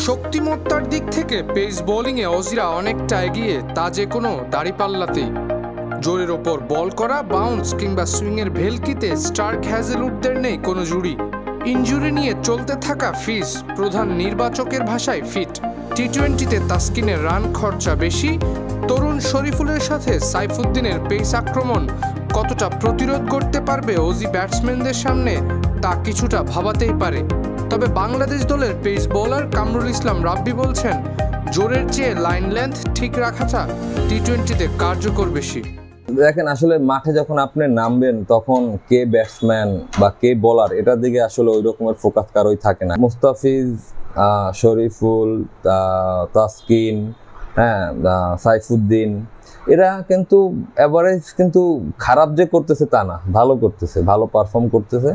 শক্তিমত্তার দিক থেকে পেস বোলিংয়ে অজিরা অনেকটা এগিয়ে, তা যে কোনো দাড়িপাল্লাতেই। জোরের ওপর বল করা, বাউন্স কিংবা সুইংয়ের ভেলকিতে স্টার্ক হ্যাজেলউডদের নেই কোনো জুড়ি। ইনজুরি নিয়ে চলতে থাকা ফিজ প্রধান নির্বাচকের ভাষায় ফিট। টি-20তে তাসকিনের রান খরচা বেশি। তরুণ শরীফুলের সাথে সাইফুদ্দিনের পেস আক্রমণ কতটা প্রতিরোধ করতে পারবে অজি ব্যাটসম্যানদের সামনে, তা কিছুটা ভাবাতেই পারে। তবে বাংলাদেশ দলের পেস বোলার কামরুল ইসলাম রাব্বি বলছেন, জোরের চেয়ে লাইন লেন্থ ঠিক রাখাটা টি-20তে কার্যকর বেশি। দেখেন, আসলে মাঠে যখন আপনি নামবেন তখন কে ব্যাটসম্যান বা কে বোলার এটার দিকে আসলে ওই রকমের ফোকাস কারোই থাকে না। মুস্তাফিজ, শরীফুল, তাসকিন, সাইফুদ্দিন, এরা কিন্তু এভারেজ কিন্তু খারাপ যে করতেছে তা না, ভালো করতেছে, ভালো পারফর্ম করতেছে।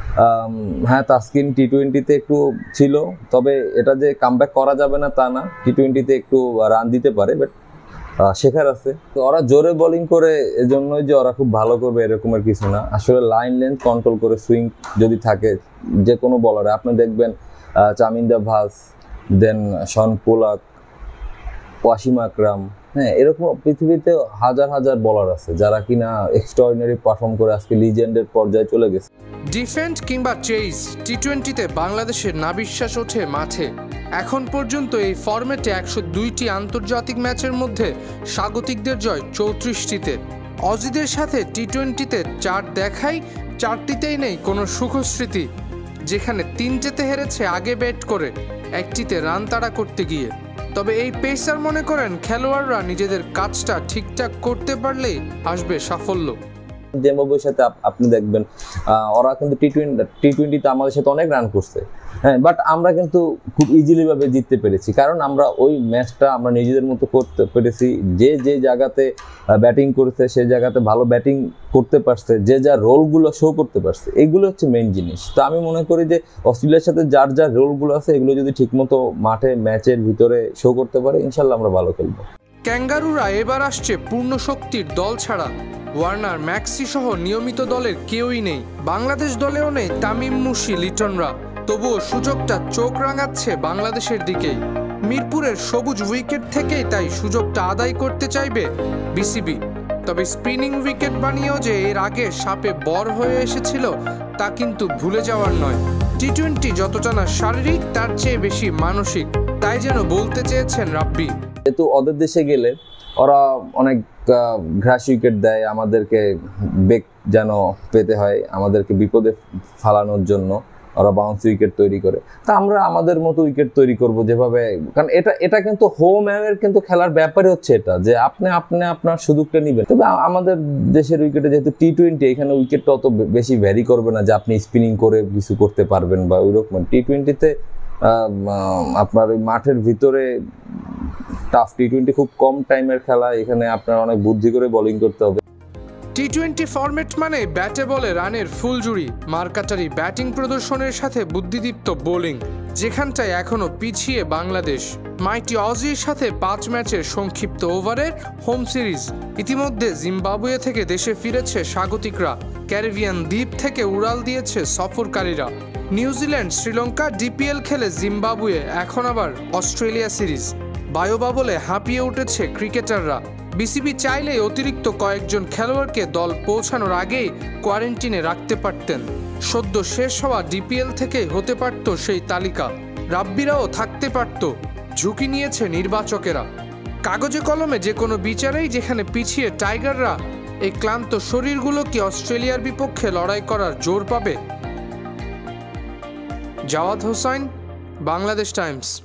তাসকিন টি-20তে একটু ছিল, তবে এটা যে কামব্যাক করা যাবে না তা না। টি-20তে একটু রান দিতে পারে, বাট শেখার আছে। তো ওরা জোরে বোলিং করে এজন্যই যে ওরা খুব ভালো করবে এরকমের কিছু না। আসলে লাইন লেন্থ কন্ট্রোল করে সুইং যদি থাকে যে কোনো বলারে, আপনি দেখবেন Chaminda Vaas, then Shaun Pollock, Wasim Akram, এরকম পৃথিবীতে হাজার হাজার বলার আছে যারা কিনা এক্সট্রাঅর্ডিনারি পারফর্ম করে আজকে লিজেন্ডের পর্যায়ে চলে গেছে। ডিফেন্ড কিংবা চেজ, টি-20তে বাংলাদেশের নাবিশ্বাস ওঠে মাঠে। এখন পর্যন্ত এই ফরম্যাটে 102টি আন্তর্জাতিক ম্যাচের মধ্যে স্বাগতিকদের জয় 34টিতে। অজিদের সাথে টি-20তে 4 দেখাই, 4টিতেই নেই কোনো সুখস্মৃতি, যেখানে 3টেতে হেরেছে আগে ব্যাট করে, 1টিতে রান তাড়া করতে গিয়ে। তবে এই পেসার মনে করেন খেলোয়াড়রা নিজেদের কাজটা ঠিকঠাক করতে পারলেই আসবে সাফল্য। জিম্বাবুয়ের সাথে আপনি দেখবেন ওরা কিন্তু টি-20তে আমাদের সাথে অনেক রান করছে, বাট আমরা কিন্তু খুব ইজিলি ভাবে জিততে পেরেছি, কারণ আমরা ওই ম্যাচটা আমরা নিজেদের মতো করতে পেরেছি। যে যে জায়গাতে ব্যাটিং করেছে সেই জায়গাতে ভালো ব্যাটিং করতে পারছে, যে যা রোলগুলো শো করতে পারছে, এগুলো হচ্ছে মেইন জিনিস। তো আমি মনে করি যে অস্ট্রেলিয়ার সাথে যার যার রোলগুলো আছে এগুলো যদি ঠিকমতো মাঠে ম্যাচের ভিতরে শো করতে পারে, ইনশাল্লাহ আমরা ভালো খেলবো। ক্যাঙ্গারুরা এবার আসছে পূর্ণ শক্তির দল ছাড়া। ওয়ার্নার, ম্যাক্সি সহ নিয়মিত দলের কেউই নেই। বাংলাদেশ দলেও নেই তামিম, মুশি, লিটনরা। তবুও সুযোগটা চোখ রাঙাচ্ছে বাংলাদেশের দিকেই। মিরপুরের সবুজ উইকেট থেকেই তাই সুযোগটা আদায় করতে চাইবে বিসিবি। তবে স্পিনিং উইকেট বানিয়েও যে এর আগে সাপে বর হয়ে এসেছিল তা কিন্তু ভুলে যাওয়ার নয়। টি-20 যতটা না শারীরিক, তার চেয়ে বেশি মানসিক, তাই যেন বলতে চেয়েছেন রাব্বি। যেহেতু ওদের দেশে গেলে ওরা অনেক ঘ্রাস উইকেট দেয়, আমাদেরকে বেগ যেন পেতে হয়, আমাদেরকে বিপদে ফালানোর জন্য ওরা বাউন্স উইকেট তৈরি করে। তা আমরা আমাদের মতো উইকেট তৈরি করব যেভাবে, কারণ এটা কিন্তু হোম অ্যাওয়ের কিন্তু খেলার ব্যাপারে হচ্ছে এটা, যে আপনি আপনার সুযোগটা নেবেন। তবে আমাদের দেশের উইকেটে যেহেতু টি-20, এখানে উইকেটটা অত বেশি ভ্যারি করবে না যে আপনি স্পিনিং করে কিছু করতে পারবেন বা ওইরকম। টি-20তে আপনার ওই মাঠের ভিতরে টাফ। টি-20 খুব কম টাইমের খেলা, এখানে আপনার অনেক বুদ্ধি করে বোলিং করতে হবে। টি-20 ফরম্যাট মানে ব্যাটে বলে রানের ফুলজুড়ি, মারকাটারি ব্যাটিং প্রদর্শনের সাথে বুদ্ধিদীপ্ত বোলিং, যেখানটায় এখনো পিছিয়ে বাংলাদেশ। মাইটি অজির সাথে 5 ম্যাচের সংক্ষিপ্ত ওভারের হোম সিরিজ। ইতিমধ্যে জিম্বাবুয়ে থেকে দেশে ফিরেছে স্বাগতিকরা, ক্যারিবিয়ান দ্বীপ থেকে উড়াল দিয়েছে সফরকারীরা। নিউজিল্যান্ড, শ্রীলঙ্কা ডিপিএল খেলে জিম্বাবুয়ে, এখন আবার অস্ট্রেলিয়া সিরিজ। বায়োবাবলে হাঁপিয়ে উঠেছে ক্রিকেটাররা। বিসিবি চাইলেই অতিরিক্ত কয়েকজন খেলোয়াড়কে দল পৌঁছানোর আগেই কোয়ারেন্টিনে রাখতে পারতেন। সদ্য শেষ হওয়া ডিপিএল থেকেই হতে পারত সেই তালিকা। রাব্বিরাও থাকতে পারত। ঝুঁকি নিয়েছে নির্বাচকেরা। কাগজে কলমে যে কোনো বিচারেই যেখানে পিছিয়ে টাইগাররা, এই ক্লান্ত শরীরগুলো কি অস্ট্রেলিয়ার বিপক্ষে লড়াই করার জোর পাবে? জাওয়াদ হোসাইন, বাংলাদেশ টাইমস।